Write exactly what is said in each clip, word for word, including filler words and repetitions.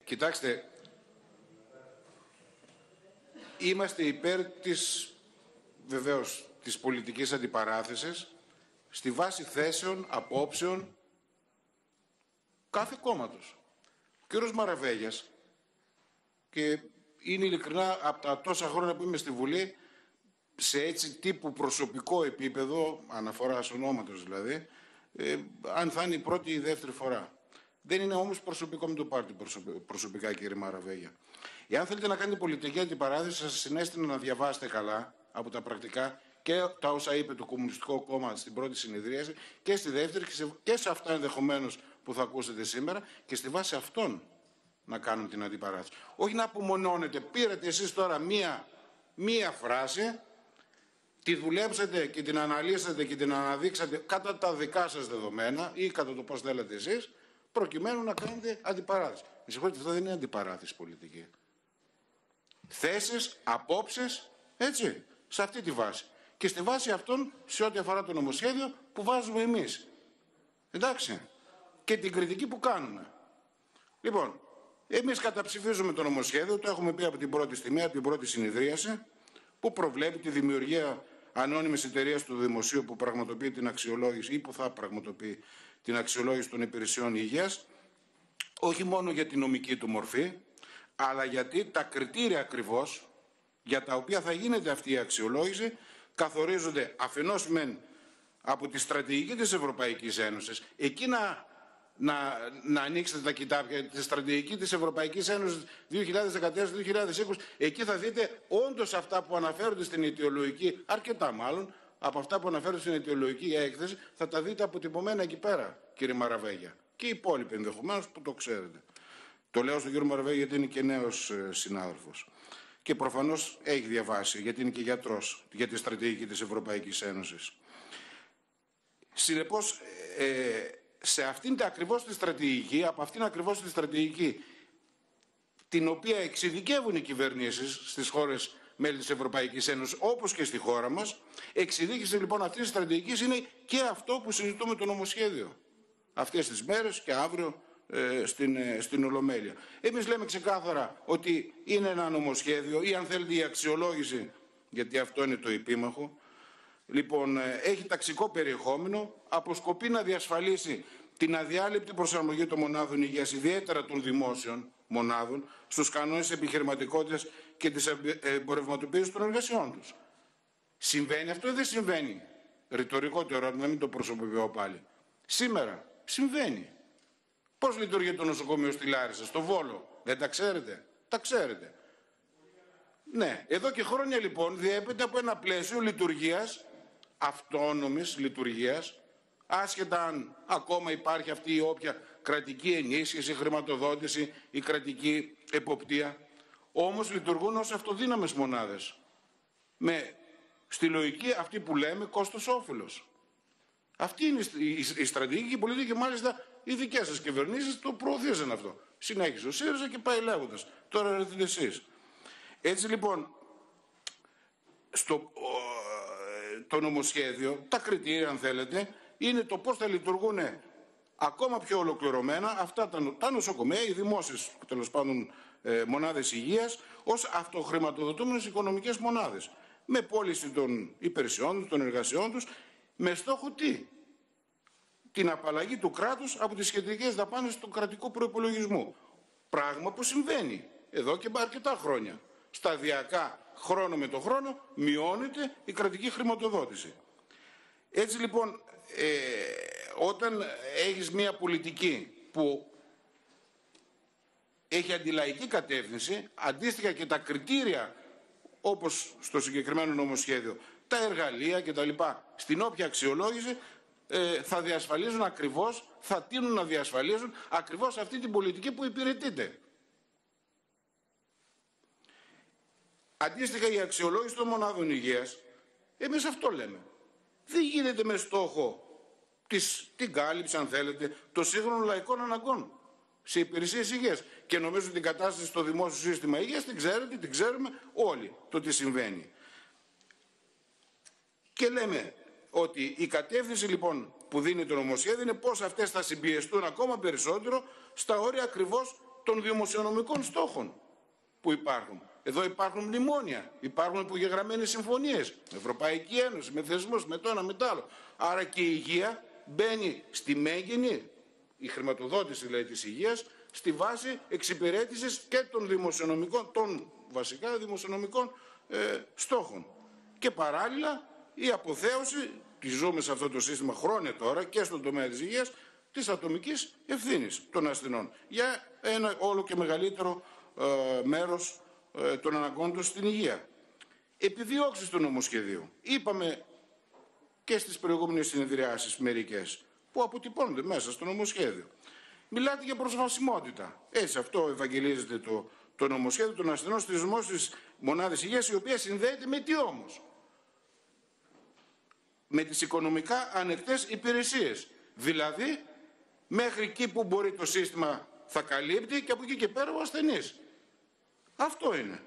Κοιτάξτε, είμαστε υπέρ της, βεβαίως, της πολιτικής αντιπαράθεσης στη βάση θέσεων, απόψεων κάθε κόμματος. Ο κύριος Μαραβέγιας, και είναι ειλικρινά από τα τόσα χρόνια που είμαι στη Βουλή, σε έτσι τύπου προσωπικό επίπεδο, αναφοράς ονόματος δηλαδή, ε, αν θα είναι η πρώτη ή η δεύτερη φορά. Δεν είναι όμως προσωπικό, μην το πάρετε προσωπικά, κύριε Μαραβέγια. Εάν θέλετε να κάνετε πολιτική αντιπαράθεση, σας συνέστηνα να διαβάσετε καλά από τα πρακτικά και τα όσα είπε το Κομμουνιστικό Κόμμα στην πρώτη συνεδρίαση και στη δεύτερη, και σε, και σε αυτά ενδεχομένως που θα ακούσετε σήμερα, και στη βάση αυτών να κάνουν την αντιπαράθεση. Όχι να απομονώνετε. Πήρατε εσείς τώρα μία, μία φράση, τη δουλέψατε και την αναλύσατε και την αναδείξατε κατά τα δικά σας δεδομένα ή κατά το πώς θέλετε εσείς, προκειμένου να κάνετε αντιπαράθεση. Με συγχωρείτε, αυτό δεν είναι αντιπαράθεση πολιτική. Θέσεις, απόψεις, έτσι, σε αυτή τη βάση. Και στη βάση αυτών, σε ό,τι αφορά το νομοσχέδιο που βάζουμε εμείς. Εντάξει. Και την κριτική που κάνουμε. Λοιπόν, εμείς καταψηφίζουμε το νομοσχέδιο, το έχουμε πει από την πρώτη στιγμή, από την πρώτη συνεδρίαση, που προβλέπει τη δημιουργία ανώνυμης εταιρείας του Δημοσίου που πραγματοποιεί την αξιολόγηση ή που θα πραγματοποιεί την αξιολόγηση των υπηρεσιών υγείας, όχι μόνο για την νομική του μορφή, αλλά γιατί τα κριτήρια ακριβώς για τα οποία θα γίνεται αυτή η αξιολόγηση καθορίζονται αφενός μεν από τη στρατηγική της Ευρωπαϊκής Ένωσης. Εκεί να, να, να ανοίξετε τα κοιτάπια, τη στρατηγική της Ευρωπαϊκής Ένωσης δύο χιλιάδες δεκατέσσερα με δύο χιλιάδες είκοσι, εκεί θα δείτε όντως αυτά που αναφέρονται στην αιτιολογική, αρκετά μάλλον, από αυτά που αναφέρονται στην αιτιολογική έκθεση, θα τα δείτε αποτυπωμένα εκεί πέρα, κύριε Μαραβέγια. Και οι υπόλοιποι ενδεχομένως που το ξέρετε. Το λέω στον κύριο Μαραβέγια γιατί είναι και νέος ε, συνάδελφος. Και προφανώς έχει διαβάσει, γιατί είναι και γιατρός, για τη στρατηγική της Ευρωπαϊκής Ένωσης. Συνεπώς, ε, σε αυτήν ακριβώς τη στρατηγική, από αυτήν ακριβώς τη στρατηγική, την οποία εξειδικεύουν οι κυβερνήσεις στις χώρες μέλη της Ευρωπαϊκής Ένωσης, όπως και στη χώρα μας, εξειδίκευση λοιπόν αυτής της στρατηγικής είναι και αυτό που συζητούμε το νομοσχέδιο. Αυτές τις μέρες και αύριο ε, στην, ε, στην Ολομέλεια. Εμείς λέμε ξεκάθαρα ότι είναι ένα νομοσχέδιο ή αν θέλετε η αξιολόγηση, γιατί αυτό είναι το επίμαχο, λοιπόν, ε, έχει ταξικό περιεχόμενο, αποσκοπεί να διασφαλίσει την αδιάλειπτη προσαρμογή των μονάδων υγείας, ιδιαίτερα των δημόσιων μονάδων, στους κανόνες επιχειρηματικότητας και της εμπορευματοποίησης των εργασιών τους. Συμβαίνει αυτό ή δεν συμβαίνει? Ρητορικό το ερώτημα, μην το προσωποποιώ πάλι. Σήμερα συμβαίνει. Πώς λειτουργεί το νοσοκομείο στη Λάρισα, στο Βόλο? Δεν τα ξέρετε? Τα ξέρετε. Ναι, εδώ και χρόνια λοιπόν διέπεται από ένα πλαίσιο λειτουργίας, αυτόνομης λειτουργίας, άσχετα αν ακόμα υπάρχει αυτή η όποια κρατική ενίσχυση, χρηματοδότηση ή κρατική εποπτεία. Όμως λειτουργούν ως αυτοδύναμες μονάδες. Με στη λογική αυτή που λέμε κόστος-όφελος. Αυτή είναι η στρατηγική πολιτική και μάλιστα οι δικές σας κυβερνήσεις το προωθήσαν αυτό. Συνέχισε ο ΣΥΡΙΖΑ και πάει λέγοντας. Τώρα έρθετε εσείς. Έτσι λοιπόν, στο το νομοσχέδιο, τα κριτήρια αν θέλετε, είναι το πώς θα λειτουργούν ακόμα πιο ολοκληρωμένα αυτά τα, τα νοσοκομεία, οι δημόσιες τέλος πάντων ε, μονάδες υγείας, ως αυτοχρηματοδοτούμενες οικονομικές μονάδες. Με πώληση των υπηρεσιών, των εργασιών τους, με στόχο τι? Την απαλλαγή του κράτους από τις σχετικές δαπάνες του κρατικού προϋπολογισμού. Πράγμα που συμβαίνει εδώ και αρκετά χρόνια. Σταδιακά, χρόνο με το χρόνο, μειώνεται η κρατική χρηματοδότηση. Έτσι λοιπόν, ε, όταν έχεις μια πολιτική που έχει αντιλαϊκή κατεύθυνση, αντίστοιχα και τα κριτήρια, όπως στο συγκεκριμένο νομοσχέδιο, τα εργαλεία κτλ. Στην όποια αξιολόγηση ε, θα διασφαλίζουν ακριβώς, θα τείνουν να διασφαλίζουν ακριβώς αυτή την πολιτική που υπηρετείται. Αντίστοιχα η αξιολόγηση των μονάδων υγείας, εμείς αυτό λέμε. Δεν γίνεται με στόχο της, την κάλυψη, αν θέλετε, των σύγχρονων λαϊκών αναγκών σε υπηρεσίες υγείας. Και νομίζω την κατάσταση στο δημόσιο σύστημα υγείας την ξέρετε, την ξέρουμε όλοι το τι συμβαίνει. Και λέμε ότι η κατεύθυνση λοιπόν που δίνει το νομοσχέδιο είναι πώς αυτές θα συμπιεστούν ακόμα περισσότερο στα όρια ακριβώς των δημοσιονομικών στόχων που υπάρχουν. Εδώ υπάρχουν μνημόνια, υπάρχουν υπογεγραμμένες συμφωνίες με Ευρωπαϊκή Ένωση, με θεσμούς, με το ένα, με το άλλο. Άρα και η υγεία μπαίνει στη μέγενη, η χρηματοδότηση δηλαδή της υγείας, στη βάση εξυπηρέτησης και των δημοσιονομικών, των βασικά δημοσιονομικών ε, στόχων. Και παράλληλα η αποθέωση, τη ζούμε σε αυτό το σύστημα χρόνια τώρα και στον τομέα της υγείας, της ατομικής ευθύνης των ασθενών για ένα όλο και μεγαλύτερο ε, μέρος ε, των αναγκών τους στην υγεία. Επιδιώξεις του νομοσχεδίου. Είπαμε και στις προηγούμενες συνεδριάσεις μερικές που αποτυπώνονται μέσα στο νομοσχέδιο. Μιλάτε για προσβασιμότητα. Έτσι αυτό ευαγγελίζεται το, το νομοσχέδιο των ασθενών στις δημόσιες μονάδες υγείας, η οποία συνδέεται με τι όμως? Με τις οικονομικά ανεκτές υπηρεσίες. Δηλαδή, μέχρι εκεί που μπορεί το σύστημα θα καλύπτει και από εκεί και πέρα ο ασθενής. Αυτό είναι.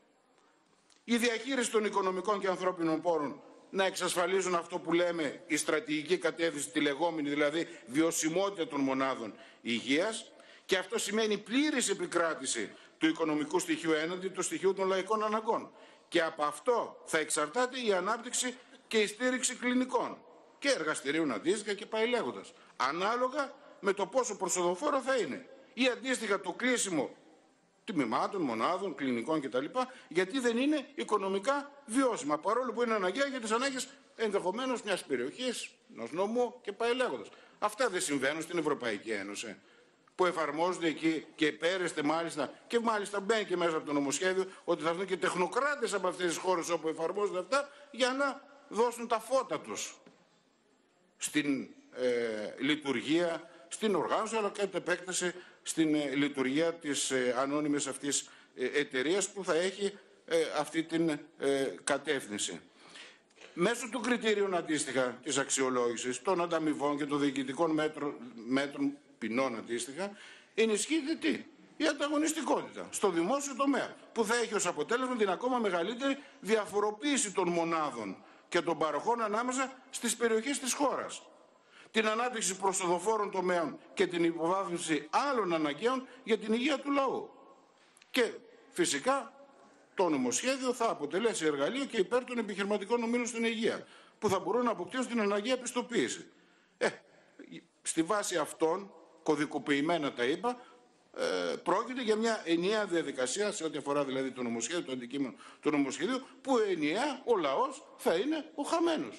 Η διαχείριση των οικονομικών και ανθρώπινων πόρων να εξασφαλίζουν αυτό που λέμε η στρατηγική κατεύθυνση, τη λεγόμενη δηλαδή βιωσιμότητα των μονάδων υγείας, και αυτό σημαίνει πλήρης επικράτηση του οικονομικού στοιχείου έναντι του στοιχείου των λαϊκών αναγκών. Και από αυτό θα εξαρτάται η ανάπτυξη και η στήριξη κλινικών και εργαστηρίων αντίστοιχα και πάει λέγοντας. Ανάλογα με το πόσο προσοδοφόρο θα είναι. Ή αντίστοιχα το κλείσιμο τμήματων, μονάδων, κλινικών κτλ. Γιατί δεν είναι οικονομικά βιώσιμα. Παρόλο που είναι αναγκαία για τις ανάγκες ενδεχομένως μιας περιοχής, ενός νομού και πάει λέγοντας. Αυτά δεν συμβαίνουν στην Ευρωπαϊκή Ένωση, που εφαρμόζονται εκεί και πέρεστε μάλιστα, και μάλιστα μπαίνει και μέσα από το νομοσχέδιο, ότι θα έρθουν και τεχνοκράτες από αυτές τις χώρες όπου εφαρμόζονται αυτά για να δώσουν τα φώτα τους στην ε, λειτουργία, στην οργάνωση, αλλά και την επέκταση στην ε, λειτουργία της ε, ανώνυμης αυτής ε, εταιρείας που θα έχει ε, αυτή την ε, κατεύθυνση. Μέσω του κριτήριων αντίστοιχα της αξιολόγησης, των ανταμοιβών και των διοικητικών μέτρων, μέτρων ποινών αντίστοιχα, ενισχύεται τι? Η ανταγωνιστικότητα στο δημόσιο τομέα, που θα έχει ως αποτέλεσμα την ακόμα μεγαλύτερη διαφοροποίηση των μονάδων και των παροχών ανάμεσα στις περιοχές της χώρας. Την ανάπτυξη προσοδοφόρων τομέων και την υποβάθμιση άλλων αναγκαίων για την υγεία του λαού. Και φυσικά το νομοσχέδιο θα αποτελέσει εργαλείο και υπέρ των επιχειρηματικών ομίλων στην υγεία, που θα μπορούν να αποκτήσουν την αναγκαία πιστοποίηση. Ε, στη βάση αυτών, κωδικοποιημένα τα είπα, ε, πρόκειται για μια ενιαία διαδικασία σε ό,τι αφορά δηλαδή το νομοσχέδιο, το αντικείμενο του νομοσχεδίου, που ενιαία ο λαός θα είναι ο χαμένος.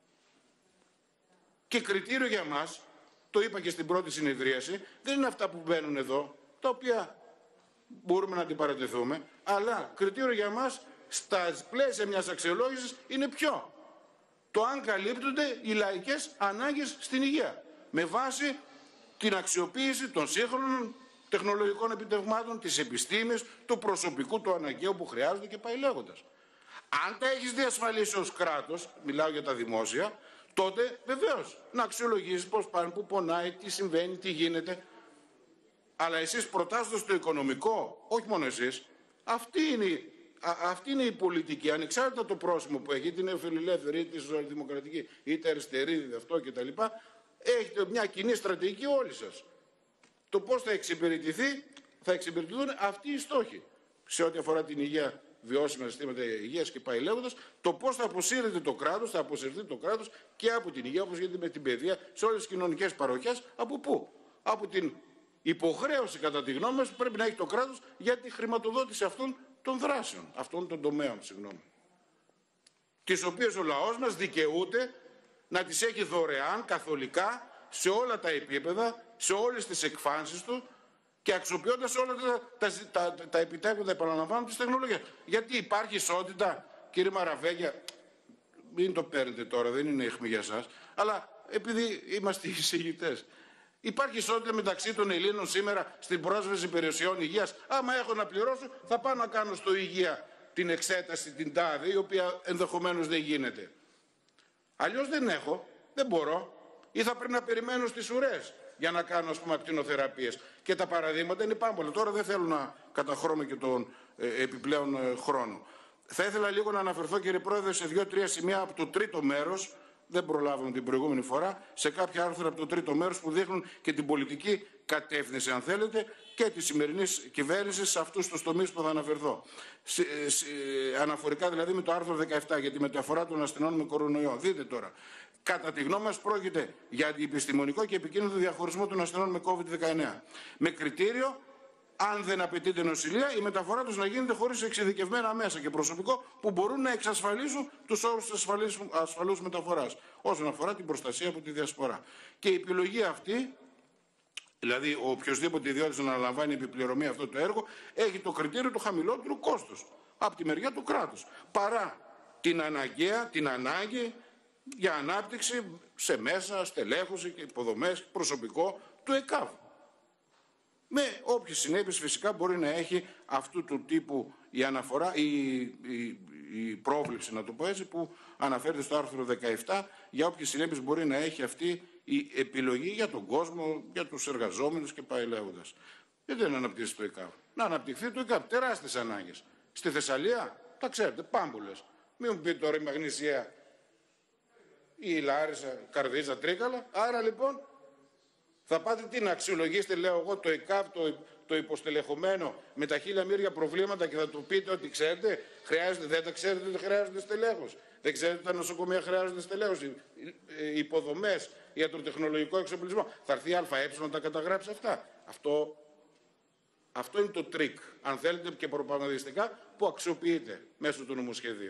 Και κριτήριο για μας, το είπα και στην πρώτη συνεδρίαση, δεν είναι αυτά που μπαίνουν εδώ, τα οποία μπορούμε να αντιπαρατεθούμε, αλλά κριτήριο για μας στα πλαίσια μιας αξιολόγησης είναι ποιο? Το αν καλύπτονται οι λαϊκές ανάγκες στην υγεία, με βάση την αξιοποίηση των σύγχρονων τεχνολογικών επιτευγμάτων, της επιστήμης, του προσωπικού, του αναγκαίου που χρειάζονται και πάει λέγοντας. Αν τα έχεις διασφαλίσει ως κράτος, μιλάω για τα δημόσια, τότε βεβαίως να αξιολογήσεις πώς πάνε, που πονάει, τι συμβαίνει, τι γίνεται. Αλλά εσείς προτάσσοντας το οικονομικό, όχι μόνο εσείς, αυτή είναι, α, αυτή είναι η πολιτική, ανεξάρτητα το πρόσημο που έχει, είτε είναι φιλελεύθερη, είτε σοσιαλδημοκρατική, είτε αριστερή, αυτό κτλ. Έχετε μια κοινή στρατηγική όλοι σας. Το πώς θα εξυπηρετηθεί, θα εξυπηρετηθούν αυτοί οι στόχοι. Σε ό,τι αφορά την υγεία, βιώσιμα συστήματα υγείας και πάει λέγοντας, το πώς θα αποσύρεται το κράτος, θα αποσυρθεί το κράτος και από την υγεία, όπως γίνεται με την παιδεία, σε όλες τις κοινωνικές παροχές. Από πού? Από την υποχρέωση, κατά τη γνώμη μας, που πρέπει να έχει το κράτος για τη χρηματοδότηση αυτών των δράσεων, αυτών των τομέων, συγγνώμη. Τις οποίες ο λαός μας δικαιούται να τις έχει δωρεάν, καθολικά, σε όλα τα επίπεδα, σε όλες τις εκφάνσεις του και αξιοποιώντας όλα τα, τα, τα, τα, τα επιτεύγματα, επαναλαμβάνω, της τεχνολογίας. Γιατί υπάρχει ισότητα, κύριε Μαραβέγια, μην το παίρνετε τώρα, δεν είναι αιχμή για σας, αλλά επειδή είμαστε εισηγητές. Υπάρχει ισότητα μεταξύ των Ελλήνων σήμερα στην πρόσβαση υπηρεσιών υγείας? Άμα έχω να πληρώσω, θα πάω να κάνω στο υγεία την εξέταση, την τάδε, η οποία ενδεχομένως δεν γίνεται. Αλλιώς δεν έχω, δεν μπορώ. Ή θα πρέπει να περιμένω στις ουρές για να κάνω, ας πούμε, ακτινοθεραπείες. Και τα παραδείγματα είναι πάρα πολλά. Τώρα δεν θέλω να καταχρώμαι και τον ε, επιπλέον ε, χρόνο. Θα ήθελα λίγο να αναφερθώ, κύριε Πρόεδρε, σε δύο-τρία σημεία από το τρίτο μέρος δεν προλάβαμε την προηγούμενη φορά, σε κάποια άρθρα από το τρίτο μέρος που δείχνουν και την πολιτική κατεύθυνση, αν θέλετε, και τη σημερινή κυβέρνηση σε αυτούς τους τομείς που θα αναφερθώ. Σε, σε, αναφορικά δηλαδή με το άρθρο δεκαεπτά για τη μεταφορά των ασθενών με κορονοϊό. Δείτε τώρα. Κατά τη γνώμη μας πρόκειται για αντιεπιστημονικό και επικίνδυνο διαχωρισμό των ασθενών με κόβιντ δεκαεννέα. Με κριτήριο, αν δεν απαιτείται νοσηλεία, η μεταφορά τους να γίνεται χωρίς εξειδικευμένα μέσα και προσωπικό που μπορούν να εξασφαλίσουν τους όρους της ασφαλούς μεταφοράς όσον αφορά την προστασία από τη διασπορά. Και η επιλογή αυτή, δηλαδή ο οποιοσδήποτε ιδιώτης να αναλαμβάνει επιπληρωμή αυτό το έργο, έχει το κριτήριο του χαμηλότερου κόστους από τη μεριά του κράτους, παρά την αναγκαία, την ανάγκη για ανάπτυξη σε μέσα, στελέχωση και υποδομές, προσωπικό του ΕΚΑΒ. Με όποιες συνέπειες φυσικά μπορεί να έχει αυτού του τύπου η αναφορά, η, η, η πρόβλεψη, να το πω έτσι, που αναφέρεται στο άρθρο δεκαεπτά, για όποιες συνέπειες μπορεί να έχει αυτή η επιλογή για τον κόσμο, για τους εργαζόμενους και πάει λέγοντας. Γιατί δεν αναπτύσσει το ΕΚΑΒ? Να αναπτυχθεί το ΕΚΑΒ. Τεράστιες ανάγκες. Στη Θεσσαλία, τα ξέρετε, πάμπολες. Μην μου πείτε τώρα η Μαγνησία ή η Λάρισα, Καρδίτσα, Τρίκαλα. Άρα λοιπόν θα πάτε τι να αξιολογήσετε, λέω εγώ, το ΕΚΑΒ, το, το υποστελεχωμένο με τα χίλια μύρια προβλήματα και θα του πείτε ότι ξέρετε, χρειάζεται, δεν τα ξέρετε ότι χρειάζεται στελέχος. Δεν ξέρετε ότι τα νοσοκομεία χρειάζονται στελέχος, οι υποδομές, ιατροτεχνολογικό εξοπλισμό. Θα έρθει η ΑΕ να τα καταγράψει αυτά. Αυτό, αυτό είναι το τρίκ, αν θέλετε και προπαγανδιστικά, που αξιοποιείται μέσω του νομοσχεδίου.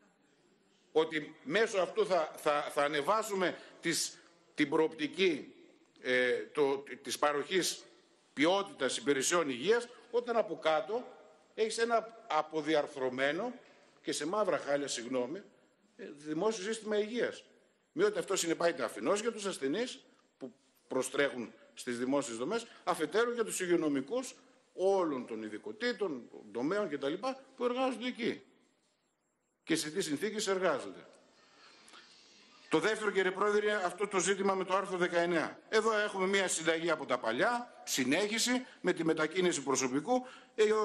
Ότι μέσω αυτού θα, θα, θα ανεβάσουμε τις, την προοπτική ε, το, της παροχής ποιότητας υπηρεσιών υγείας, όταν από κάτω έχεις ένα αποδιαρθρωμένο και σε μαύρα χάλια, συγγνώμη, δημόσιο σύστημα υγείας. Μη ότι αυτό συνεπάγεται αφενός για τους ασθενείς που προστρέχουν στις δημόσιες δομές, αφετέρου για τους υγειονομικούς όλων των ειδικοτήτων, τομέων κτλ. Που εργάζονται εκεί. Και σε τι συνθήκες εργάζονται. Το δεύτερο, κύριε Πρόεδρε, είναι αυτό το ζήτημα με το άρθρο δεκαεννέα. Εδώ έχουμε μια συνταγή από τα παλιά, συνέχιση με τη μετακίνηση προσωπικού. Ε, ε,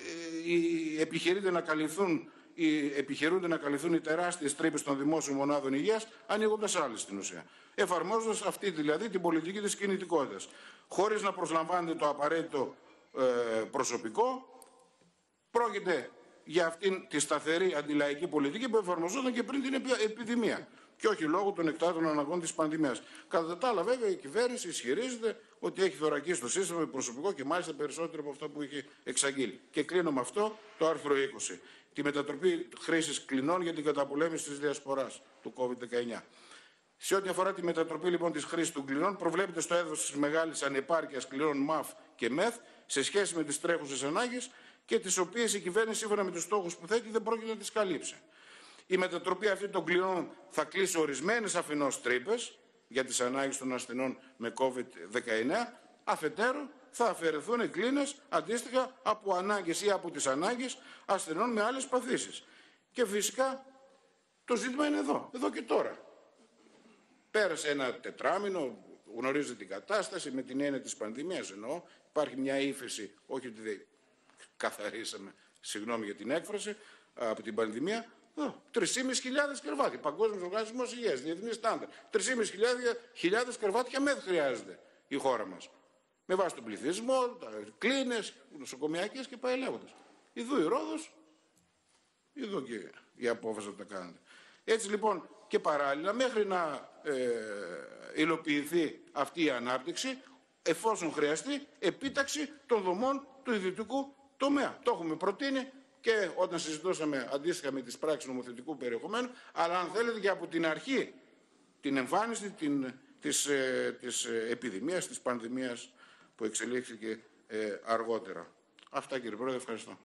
ε, επιχειρείται να καλυφθούν, ε, επιχειρούνται να καλυφθούν οι τεράστιες τρύπες των δημόσιων μονάδων υγείας, ανοίγοντας άλλες στην ουσία. Εφαρμόζοντας αυτή δηλαδή την πολιτική της κινητικότητας. Χωρίς να προσλαμβάνεται το απαραίτητο ε, προσωπικό, πρόκειται για αυτήν τη σταθερή αντιλαϊκή πολιτική που εφαρμοζόταν και πριν την επιδημία. Και όχι λόγω των εκτάτων αναγκών της πανδημίας. Κατά τα άλλα, βέβαια, η κυβέρνηση ισχυρίζεται ότι έχει θωρακίσει το σύστημα με προσωπικό και μάλιστα περισσότερο από αυτό που είχε εξαγγείλει. Και κλείνω με αυτό το άρθρο είκοσι. Τη μετατροπή χρήσης κλινών για την καταπολέμηση της διασποράς του κόβιντ δεκαεννέα. Σε ό,τι αφορά τη μετατροπή λοιπόν της χρήσης των κλινών, προβλέπεται στο έδαφος της μεγάλης ανεπάρκειας κλινών ΜΑΦ και ΜΕΘ σε σχέση με τις τρέχουσες ανάγκες και τις οποίες η κυβέρνηση, σύμφωνα με τους στόχους που θέτει, δεν πρόκειται να τις καλύψει. Η μετατροπή αυτή των κλινών θα κλείσει ορισμένες αφενός τρύπες για τις ανάγκες των ασθενών με κόβιντ δεκαεννέα, αφετέρου θα αφαιρεθούν κλίνες αντίστοιχα από ανάγκες ή από τις ανάγκες ασθενών με άλλες παθήσεις. Και φυσικά το ζήτημα είναι εδώ, εδώ και τώρα. Πέρασε ένα τετράμινο, γνωρίζετε την κατάσταση, με την έννοια της πανδημίας εννοώ, υπάρχει μια ύφεση, όχι ότι δεν καθαρίσαμε, συγγνώμη για την έκφραση, από την πανδημία. τρεις χιλιάδες πεντακόσια κρεβάτια, Παγκόσμιος Οργανισμός Υγείας, Διεθνής Στάνταρ. τρεις χιλιάδες πεντακόσια κρεβάτια ΜΕΘ χρειάζεται η χώρα μας. Με βάση τον πληθυσμό, τα κλίνες, νοσοκομιακές και πάει λέγοντας. Ιδού η Ρόδος, ιδού και η απόφαση που τα κάνετε. Έτσι λοιπόν και παράλληλα, μέχρι να ε, υλοποιηθεί αυτή η ανάπτυξη, εφόσον χρειαστεί, επίταξη των δομών του ιδιωτικού τομέα. Το έχουμε προτείνει και όταν συζητούσαμε αντίστοιχα με τις πράξεις νομοθετικού περιεχομένου, αλλά αν θέλετε και από την αρχή, την εμφάνιση την, της, ε, της επιδημίας, της πανδημίας που εξελίχθηκε ε, αργότερα. Αυτά, κύριε Πρόεδρε, ευχαριστώ.